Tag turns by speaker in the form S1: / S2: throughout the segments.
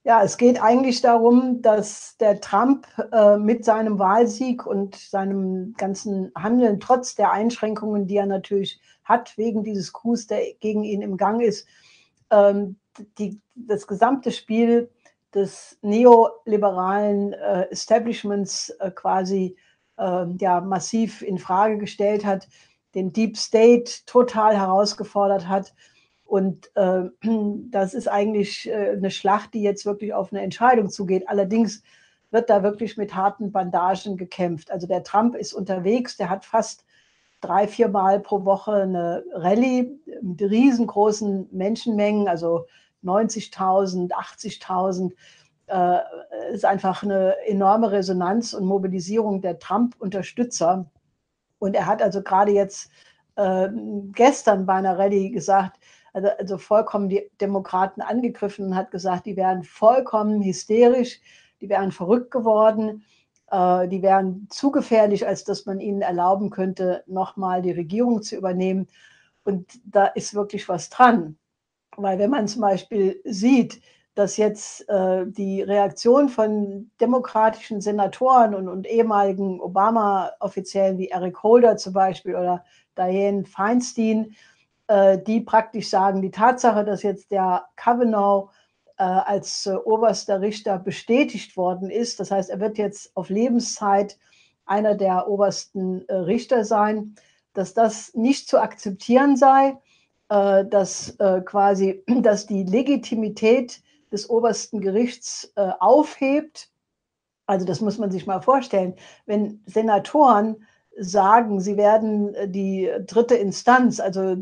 S1: Ja, es geht eigentlich darum, dass der Trump mit seinem Wahlsieg und seinem ganzen Handeln, trotz der Einschränkungen, die er natürlich hat, wegen dieses Coups, der gegen ihn im Gang ist, ähm, das gesamte Spiel des neoliberalen Establishments quasi ja, massiv in Frage gestellt hat, den Deep State total herausgefordert hat. Und das ist eigentlich eine Schlacht, die jetzt wirklich auf eine Entscheidung zugeht. Allerdings wird da wirklich mit harten Bandagen gekämpft. Also der Trump ist unterwegs, der hat fast 3, 4 Mal pro Woche eine Rallye mit riesengroßen Menschenmengen, also 90.000, 80.000. Äh, ist einfach eine enorme Resonanz und Mobilisierung der Trump-Unterstützer. Und er hat also gerade jetzt gestern bei einer Rallye gesagt, also vollkommen die Demokraten angegriffen und hat gesagt, die wären vollkommen hysterisch, die wären verrückt geworden, die wären zu gefährlich, als dass man ihnen erlauben könnte, nochmal die Regierung zu übernehmen. Und da ist wirklich was dran. Weil wenn man zum Beispiel sieht, dass jetzt die Reaktion von demokratischen Senatoren und ehemaligen Obama-Offiziellen wie Eric Holder zum Beispiel oder Dianne Feinstein, die praktisch sagen, die Tatsache, dass jetzt der Kavanaugh als oberster Richter bestätigt worden ist, das heißt, er wird jetzt auf Lebenszeit einer der obersten Richter sein, dass das nicht zu akzeptieren sei, dass quasi, dass die Legitimität des obersten Gerichts aufhebt. Also das muss man sich mal vorstellen. Wenn Senatoren sagen, sie werden die dritte Instanz, also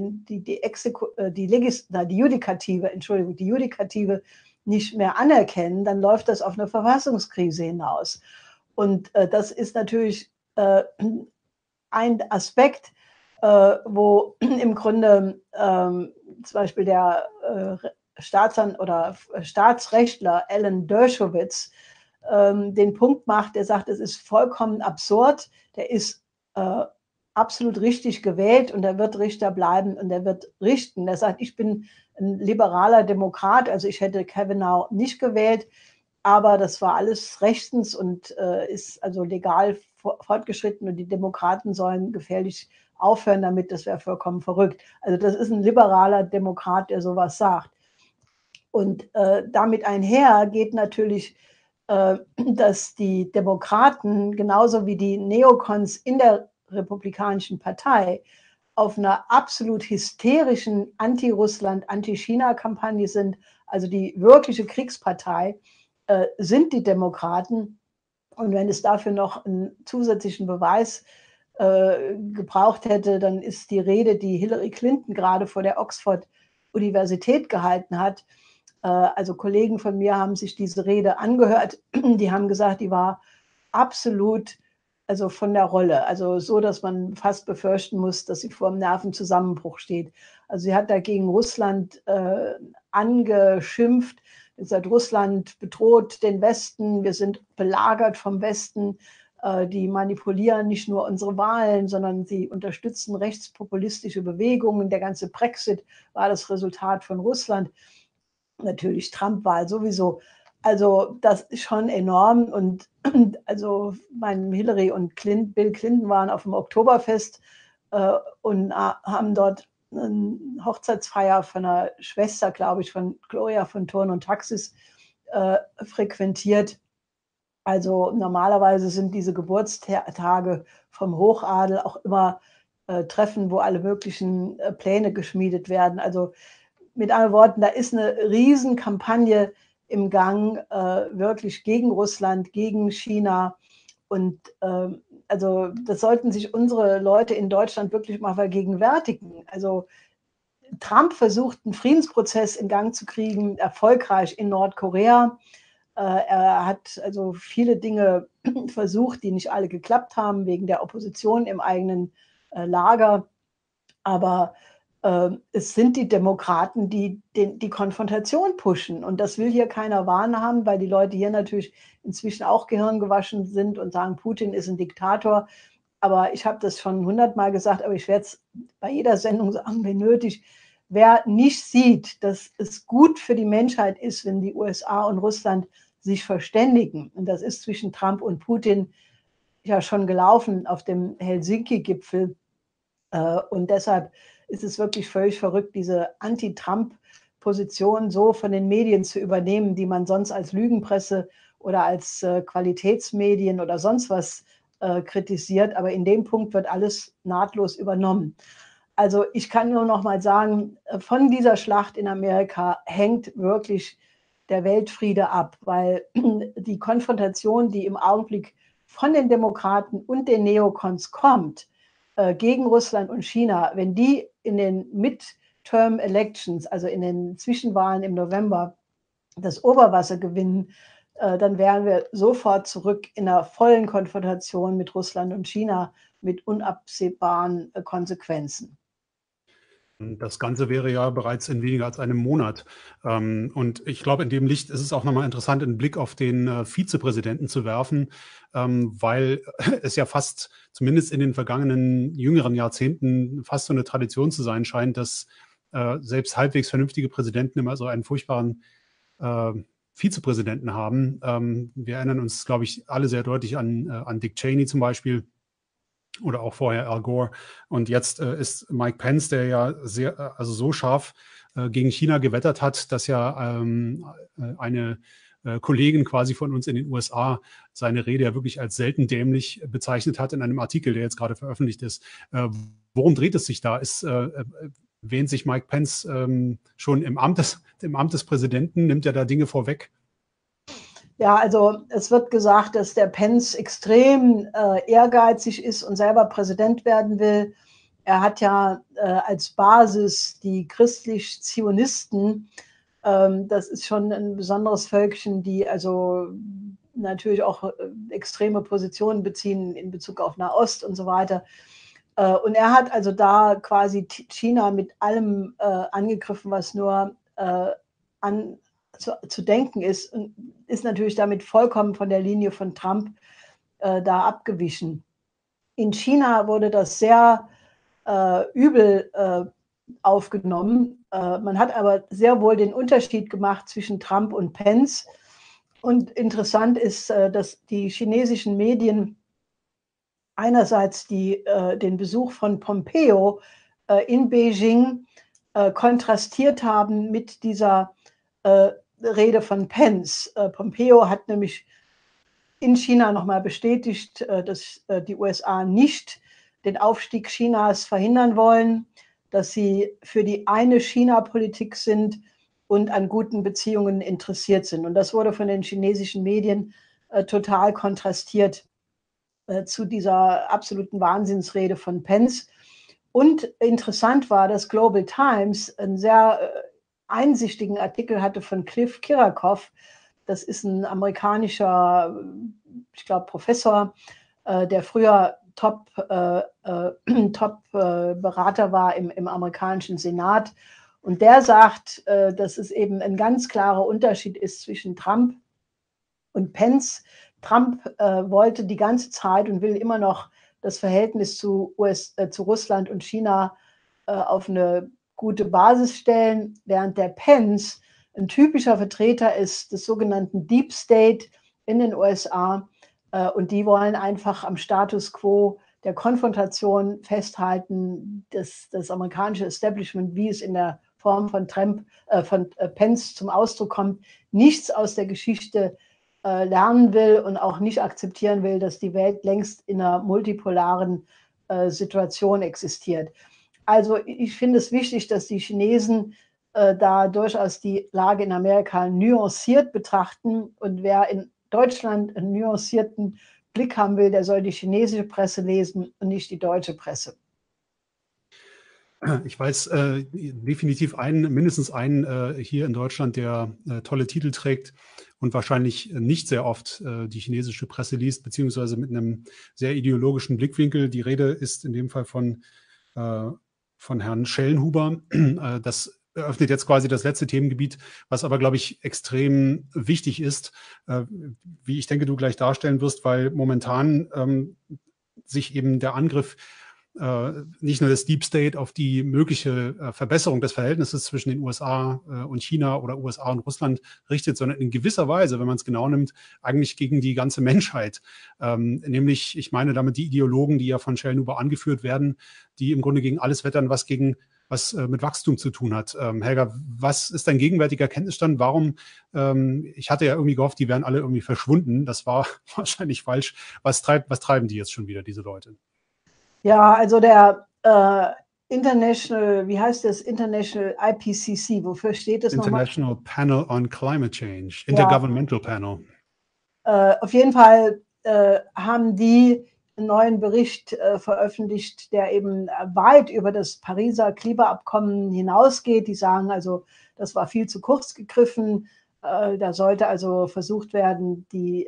S1: die Judikative, Entschuldigung, die Judikative nicht mehr anerkennen, dann läuft das auf eine Verfassungskrise hinaus. Und das ist natürlich ein Aspekt, wo im Grunde zum Beispiel der Staatsrechtler Alan Dershowitz den Punkt macht, der sagt, es ist vollkommen absurd, der ist absolut richtig gewählt und er wird Richter bleiben und er wird richten. Er sagt, ich bin ein liberaler Demokrat, also ich hätte Kavanaugh nicht gewählt, aber das war alles rechtens und ist also legal fortgeschritten und die Demokraten sollen gefährlich aufhören damit, das wäre vollkommen verrückt. Also das ist ein liberaler Demokrat, der sowas sagt. Und damit einher geht natürlich, dass die Demokraten genauso wie die Neokons in der Republikanischen Partei auf einer absolut hysterischen Anti-Russland, Anti-China-Kampagne sind, also die wirkliche Kriegspartei, sind die Demokraten. Und wenn es dafür noch einen zusätzlichen Beweis gebraucht hätte, dann ist die Rede, die Hillary Clinton gerade vor der Oxford-Universität gehalten hat. Also Kollegen von mir haben sich diese Rede angehört. Die haben gesagt, die war absolut also von der Rolle. Also so, dass man fast befürchten muss, dass sie vor einem Nervenzusammenbruch steht. Also sie hat dagegen Russland angeschimpft. Sagt, Russland bedroht den Westen, wir sind belagert vom Westen, die manipulieren nicht nur unsere Wahlen, sondern sie unterstützen rechtspopulistische Bewegungen. Der ganze Brexit war das Resultat von Russland. Natürlich Trump-Wahl sowieso. Also das ist schon enorm. Und also Hillary und Bill Clinton waren auf dem Oktoberfest und haben dort eine Hochzeitsfeier von einer Schwester, glaube ich, von Gloria von Thurn und Taxis frequentiert. Also normalerweise sind diese Geburtstage vom Hochadel auch immer Treffen, wo alle möglichen Pläne geschmiedet werden. Also mit anderen Worten, da ist eine Riesenkampagne im Gang, wirklich gegen Russland, gegen China. Und also das sollten sich unsere Leute in Deutschland wirklich mal vergegenwärtigen. Also Trump versucht, einen Friedensprozess in Gang zu kriegen, erfolgreich in Nordkorea. Er hat also viele Dinge versucht, die nicht alle geklappt haben, wegen der Opposition im eigenen Lager. Aber es sind die Demokraten, die die Konfrontation pushen. Und das will hier keiner wahrhaben, weil die Leute hier natürlich inzwischen auch gehirngewaschen sind und sagen, Putin ist ein Diktator. Aber ich habe das schon 100-mal gesagt, aber ich werde es bei jeder Sendung sagen, wenn nötig. wer nicht sieht, dass es gut für die Menschheit ist, wenn die USA und Russland sich verständigen, und das ist zwischen Trump und Putin ja schon gelaufen auf dem Helsinki-Gipfel, und deshalb ist es wirklich völlig verrückt, diese Anti-Trump-Position so von den Medien zu übernehmen, die man sonst als Lügenpresse oder als Qualitätsmedien oder sonst was kritisiert. Aber in dem Punkt wird alles nahtlos übernommen. Also ich kann nur noch mal sagen, von dieser Schlacht in Amerika hängt wirklich der Weltfriede ab, weil die Konfrontation, die im Augenblick von den Demokraten und den Neokons kommt, gegen Russland und China, wenn die in den Midterm Elections, also in den Zwischenwahlen im November, das Oberwasser gewinnen, dann wären wir sofort zurück in einer vollen Konfrontation mit Russland und China mit unabsehbaren Konsequenzen.
S2: Das Ganze wäre ja bereits in weniger als einem Monat. Und ich glaube, in dem Licht ist es auch nochmal interessant, einen Blick auf den Vizepräsidenten zu werfen, weil es ja fast, zumindest in den vergangenen jüngeren Jahrzehnten, fast so eine Tradition zu sein scheint, dass selbst halbwegs vernünftige Präsidenten immer so einen furchtbaren Vizepräsidenten haben. Wir erinnern uns, glaube ich, alle sehr deutlich an Dick Cheney zum Beispiel. Oder auch vorher Al Gore. Und jetzt ist Mike Pence, der ja also so scharf gegen China gewettert hat, dass ja eine Kollegin quasi von uns in den USA seine Rede ja wirklich als selten dämlich bezeichnet hat in einem Artikel, der jetzt gerade veröffentlicht ist. Worum dreht es sich da? Wähnt sich Mike Pence schon im Amt des Präsidenten? Nimmt er da Dinge vorweg?
S1: Ja, also es wird gesagt, dass der Pence extrem ehrgeizig ist und selber Präsident werden will. Er hat ja als Basis die christlich-Zionisten. Das ist schon ein besonderes Völkchen, die also natürlich auch extreme Positionen beziehen in Bezug auf Nahost und so weiter. Und er hat also da quasi China mit allem angegriffen, was nur zu denken ist, und ist natürlich damit vollkommen von der Linie von Trump da abgewichen. In China wurde das sehr übel aufgenommen. Man hat aber sehr wohl den Unterschied gemacht zwischen Trump und Pence. Und interessant ist, dass die chinesischen Medien einerseits den Besuch von Pompeo in Beijing kontrastiert haben mit dieser Rede von Pence. Pompeo hat nämlich in China nochmal bestätigt, dass die USA nicht den Aufstieg Chinas verhindern wollen, dass sie für die eine China-Politik sind und an guten Beziehungen interessiert sind. Und das wurde von den chinesischen Medien total kontrastiert zu dieser absoluten Wahnsinnsrede von Pence. Und interessant war, dass Global Times einen sehr einsichtigen Artikel hatte von Cliff Kirakoff. Das ist ein amerikanischer, ich glaube, Professor, der früher Top-Berater war im amerikanischen Senat. Und der sagt, dass es eben ein ganz klarer Unterschied ist zwischen Trump und Pence. Trump wollte die ganze Zeit und will immer noch das Verhältnis zu Russland und China auf eine gute Basis stellen, während der Pence ein typischer Vertreter ist des sogenannten Deep State in den USA, und die wollen einfach am Status quo der Konfrontation festhalten, das amerikanische Establishment, wie es in der Form von Pence zum Ausdruck kommt, nichts aus der Geschichte lernen will und auch nicht akzeptieren will, dass die Welt längst in einer multipolaren Situation existiert. Also ich finde es wichtig, dass die Chinesen da durchaus die Lage in Amerika nuanciert betrachten. Und wer in Deutschland einen nuancierten Blick haben will, der soll die chinesische Presse lesen und nicht die deutsche Presse.
S2: Ich weiß definitiv mindestens einen hier in Deutschland, der tolle Titel trägt und wahrscheinlich nicht sehr oft die chinesische Presse liest, beziehungsweise mit einem sehr ideologischen Blickwinkel. Die Rede ist in dem Fall von Herrn Schellenhuber. Das eröffnet jetzt quasi das letzte Themengebiet, was aber, glaube ich, extrem wichtig ist, wie ich denke, du gleich darstellen wirst, weil momentan sich eben der Angriff nicht nur des Deep State auf die mögliche Verbesserung des Verhältnisses zwischen den USA und China oder USA und Russland richtet, sondern in gewisser Weise, wenn man es genau nimmt, eigentlich gegen die ganze Menschheit. Nämlich, ich meine damit die Ideologen, die ja von Schellnhuber angeführt werden, die im Grunde gegen alles wettern, was mit Wachstum zu tun hat. Helga, was ist dein gegenwärtiger Kenntnisstand? Warum, ich hatte ja irgendwie gehofft, die wären alle irgendwie verschwunden. Das war wahrscheinlich falsch. Was treiben die jetzt schon wieder, diese Leute?
S1: Ja, also der International, wie heißt das? International IPCC, wofür steht das nochmal?
S2: International Panel on Climate Change,
S1: Ja.
S2: Intergovernmental Panel.
S1: Auf jeden Fall haben die einen neuen Bericht veröffentlicht, der eben weit über das Pariser Klimaabkommen hinausgeht. Die sagen also, das war viel zu kurz gegriffen. Da sollte also versucht werden, die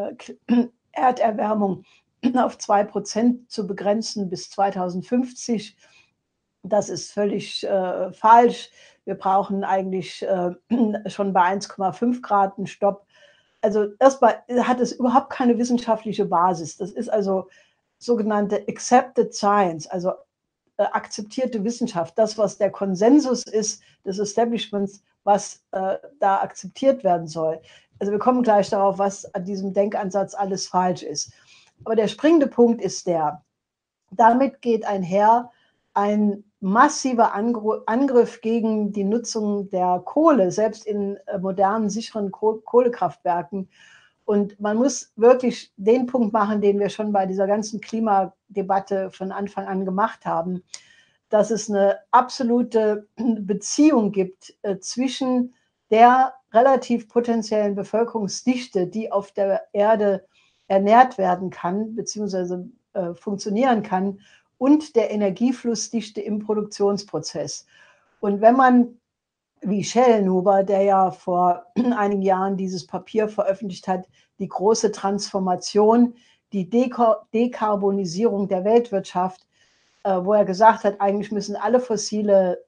S1: Erderwärmung auf 2% zu begrenzen bis 2050. Das ist völlig falsch. Wir brauchen eigentlich schon bei 1,5 Grad einen Stopp. Also erstmal hat es überhaupt keine wissenschaftliche Basis. Das ist also sogenannte accepted science, also akzeptierte Wissenschaft. Das, was der Konsensus ist des Establishments, was da akzeptiert werden soll. Also wir kommen gleich darauf, was an diesem Denkansatz alles falsch ist. Aber der springende Punkt ist der, damit geht einher ein massiver Angriff gegen die Nutzung der Kohle, selbst in modernen, sicheren Kohlekraftwerken. Und man muss wirklich den Punkt machen, den wir schon bei dieser ganzen Klimadebatte von Anfang an gemacht haben, dass es eine absolute Beziehung gibt zwischen der relativ potenziellen Bevölkerungsdichte, die auf der Erde ernährt werden kann, beziehungsweise funktionieren kann, und der Energieflussdichte im Produktionsprozess. Und wenn man, wie Schellnhuber, der ja vor einigen Jahren dieses Papier veröffentlicht hat, die große Transformation, die Dekarbonisierung der Weltwirtschaft, wo er gesagt hat, eigentlich müssen alle fossile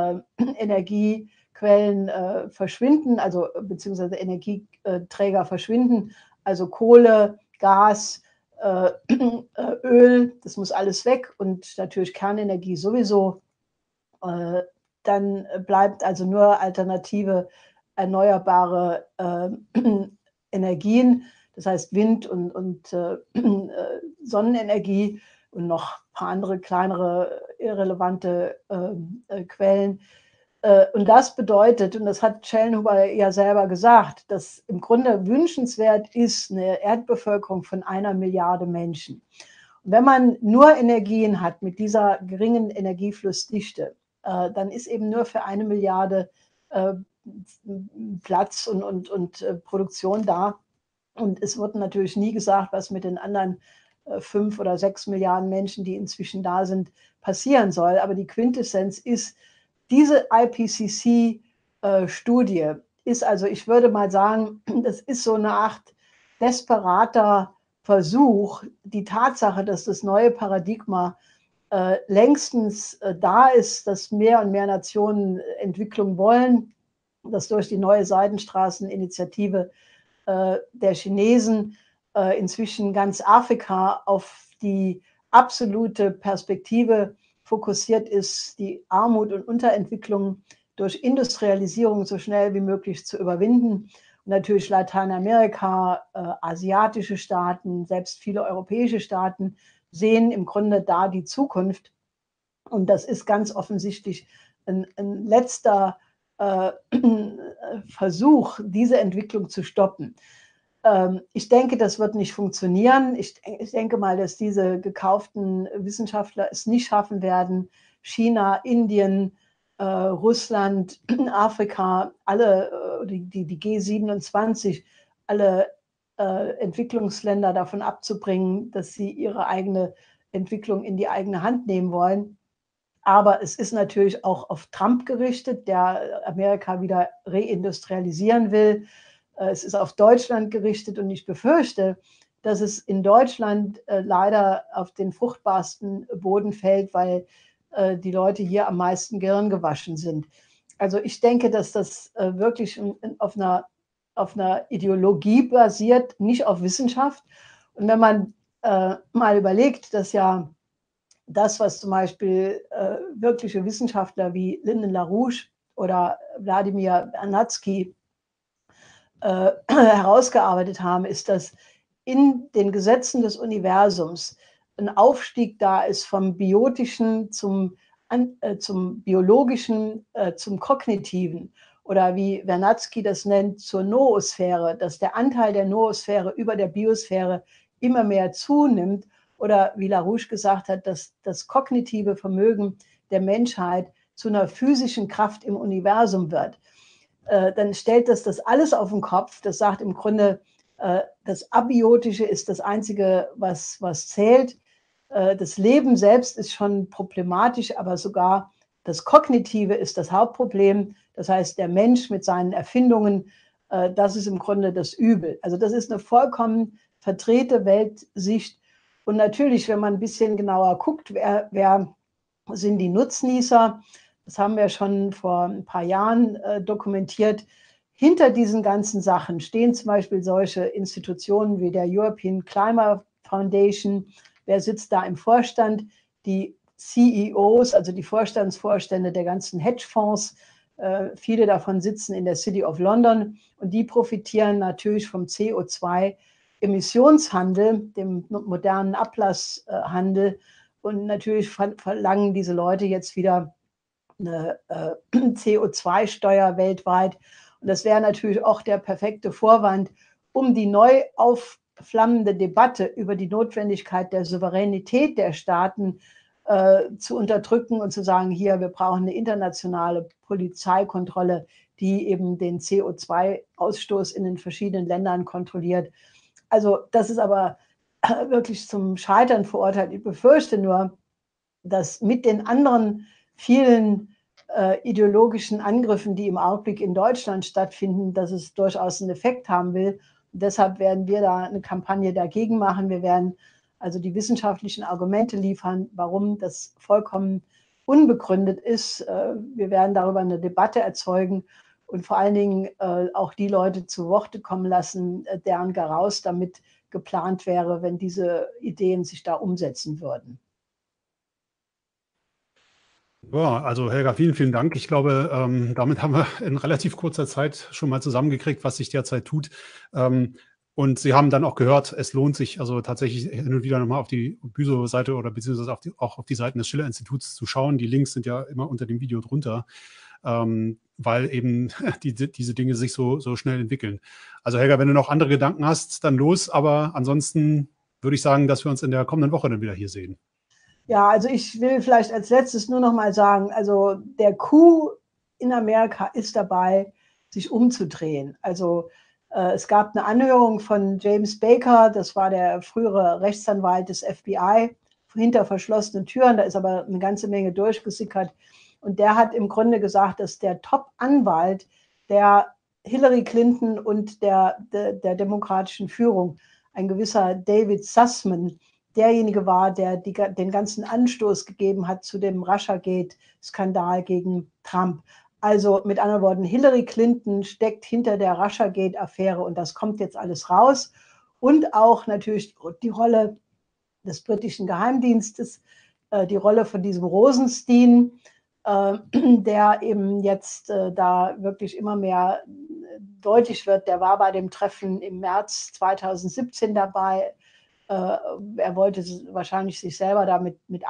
S1: Energiequellen verschwinden, also beziehungsweise Energieträger verschwinden, also Kohle, Gas, Öl, das muss alles weg und natürlich Kernenergie sowieso. Dann bleibt also nur alternative erneuerbare Energien, das heißt Wind und Sonnenenergie und noch ein paar andere kleinere irrelevante Quellen. Und das bedeutet, und das hat Schellnhuber ja selber gesagt, dass im Grunde wünschenswert ist eine Erdbevölkerung von 1 Milliarde Menschen. Und wenn man nur Energien hat mit dieser geringen Energieflussdichte, dann ist eben nur für 1 Milliarde Platz und Produktion da. Und es wird natürlich nie gesagt, was mit den anderen 5 oder 6 Milliarden Menschen, die inzwischen da sind, passieren soll. Aber die Quintessenz ist, diese IPCC-Studie ist also, ich würde mal sagen, das ist so eine Art desperater Versuch, die Tatsache, dass das neue Paradigma längstens da ist, dass mehr und mehr Nationen Entwicklung wollen, dass durch die neue Seidenstraßeninitiative der Chinesen inzwischen ganz Afrika auf die absolute Perspektive fokussiert ist, die Armut und Unterentwicklung durch Industrialisierung so schnell wie möglich zu überwinden. Und natürlich Lateinamerika, asiatische Staaten, selbst viele europäische Staaten sehen im Grunde da die Zukunft. Und das ist ganz offensichtlich ein letzter Versuch, diese Entwicklung zu stoppen. Ich denke, das wird nicht funktionieren. Ich denke mal, dass diese gekauften Wissenschaftler es nicht schaffen werden. China, Indien, Russland, Afrika, alle, die G27, alle Entwicklungsländer davon abzubringen, dass sie ihre eigene Entwicklung in die eigene Hand nehmen wollen. Aber es ist natürlich auch auf Trump gerichtet, der Amerika wieder reindustrialisieren will. Es ist auf Deutschland gerichtet und ich befürchte, dass es in Deutschland leider auf den fruchtbarsten Boden fällt, weil die Leute hier am meisten Gehirn gewaschen sind. Also ich denke, dass das wirklich auf einer Ideologie basiert, nicht auf Wissenschaft. Und wenn man mal überlegt, dass ja das, was zum Beispiel wirkliche Wissenschaftler wie Lyndon LaRouche oder Wladimir Bernatsky herausgearbeitet haben, ist, dass in den Gesetzen des Universums ein Aufstieg da ist vom Biotischen zum Biologischen, zum Kognitiven oder wie Vernadsky das nennt, zur Noosphäre, dass der Anteil der Noosphäre über der Biosphäre immer mehr zunimmt oder wie LaRouche gesagt hat, dass das kognitive Vermögen der Menschheit zu einer physischen Kraft im Universum wird. Dann stellt das alles auf den Kopf. Das sagt im Grunde, das Abiotische ist das Einzige, was zählt. Das Leben selbst ist schon problematisch, aber sogar das Kognitive ist das Hauptproblem. Das heißt, der Mensch mit seinen Erfindungen, das ist im Grunde das Übel. Also das ist eine vollkommen verdrehte Weltsicht. Und natürlich, wenn man ein bisschen genauer guckt, wer sind die Nutznießer, das haben wir schon vor ein paar Jahren dokumentiert. Hinter diesen ganzen Sachen stehen zum Beispiel solche Institutionen wie der European Climate Foundation. Wer sitzt da im Vorstand? Die CEOs, also die Vorstände der ganzen Hedgefonds. Viele davon sitzen in der City of London und die profitieren natürlich vom CO2-Emissionshandel, dem modernen Ablasshandel. Und natürlich verlangen diese Leute jetzt wieder eine CO2-Steuer weltweit. Und das wäre natürlich auch der perfekte Vorwand, um die neu aufflammende Debatte über die Notwendigkeit der Souveränität der Staaten zu unterdrücken und zu sagen, hier, wir brauchen eine internationale Polizeikontrolle, die eben den CO2-Ausstoß in den verschiedenen Ländern kontrolliert. Also das ist aber wirklich zum Scheitern verurteilt. Ich befürchte nur, dass mit den anderen vielen ideologischen Angriffen, die im Augenblick in Deutschland stattfinden, dass es durchaus einen Effekt haben will. Und deshalb werden wir da eine Kampagne dagegen machen. Wir werden also die wissenschaftlichen Argumente liefern, warum das vollkommen unbegründet ist. Wir werden darüber eine Debatte erzeugen und vor allen Dingen auch die Leute zu Worte kommen lassen, deren Garaus damit geplant wäre, wenn diese Ideen sich da umsetzen würden.
S2: Ja, also Helga, vielen, vielen Dank. Ich glaube, damit haben wir in relativ kurzer Zeit schon mal zusammengekriegt, was sich derzeit tut. Und Sie haben dann auch gehört, es lohnt sich also tatsächlich hin und wieder nochmal auf die BÜSO-Seite oder beziehungsweise auch auf die Seiten des Schiller-Instituts zu schauen. Die Links sind ja immer unter dem Video drunter, weil eben diese Dinge sich so schnell entwickeln. Also Helga, wenn du noch andere Gedanken hast, dann los. Aber ansonsten würde ich sagen, dass wir uns in der kommenden Woche dann wieder hier sehen.
S1: Ja, also ich will vielleicht als letztes nur noch mal sagen, also der Coup in Amerika ist dabei, sich umzudrehen. Also es gab eine Anhörung von James Baker, das war der frühere Rechtsanwalt des FBI, hinter verschlossenen Türen, da ist aber eine ganze Menge durchgesickert. Und der hat im Grunde gesagt, dass der Top-Anwalt der Hillary Clinton und der demokratischen Führung, ein gewisser David Sussman, derjenige war, der den ganzen Anstoß gegeben hat zu dem Russiagate-Skandal gegen Trump. Also mit anderen Worten, Hillary Clinton steckt hinter der Russiagate-Affäre und das kommt jetzt alles raus. Und auch natürlich die Rolle des britischen Geheimdienstes, die Rolle von diesem Rosenstein, der eben jetzt da wirklich immer mehr deutlich wird. Der war bei dem Treffen im März 2017 dabei. Er wollte wahrscheinlich sich selber damit mit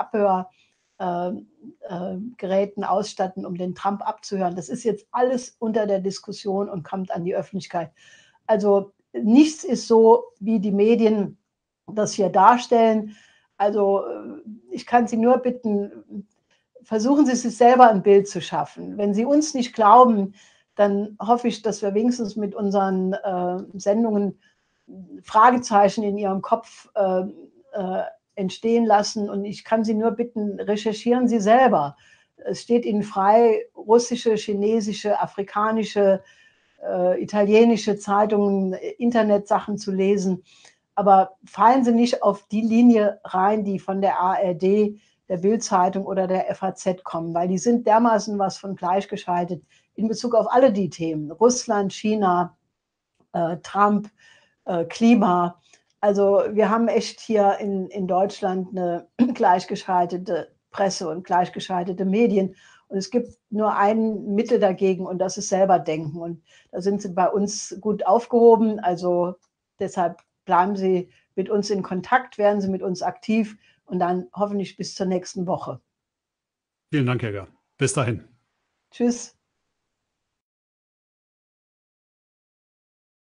S1: Abhörgeräten ausstatten, um den Trump abzuhören. Das ist jetzt alles unter der Diskussion und kommt an die Öffentlichkeit. Also nichts ist so, wie die Medien das hier darstellen. Also ich kann Sie nur bitten, versuchen Sie sich selber ein Bild zu schaffen. Wenn Sie uns nicht glauben, dann hoffe ich, dass wir wenigstens mit unseren Sendungen Fragezeichen in Ihrem Kopf entstehen lassen. Und ich kann Sie nur bitten, recherchieren Sie selber. Es steht Ihnen frei, russische, chinesische, afrikanische, italienische Zeitungen, Internetsachen zu lesen. Aber fallen Sie nicht auf die Linie rein, die von der ARD, der Bild-Zeitung oder der FAZ kommen, weil die sind dermaßen was von gleichgeschaltet in Bezug auf alle die Themen. Russland, China, Trump, Klima. Also wir haben echt hier in Deutschland eine gleichgeschaltete Presse und gleichgeschaltete Medien. Und es gibt nur ein Mittel dagegen und das ist selber denken. Und da sind Sie bei uns gut aufgehoben. Also deshalb bleiben Sie mit uns in Kontakt, werden Sie mit uns aktiv und dann hoffentlich bis zur nächsten Woche.
S2: Vielen Dank, Helga. Bis dahin.
S1: Tschüss.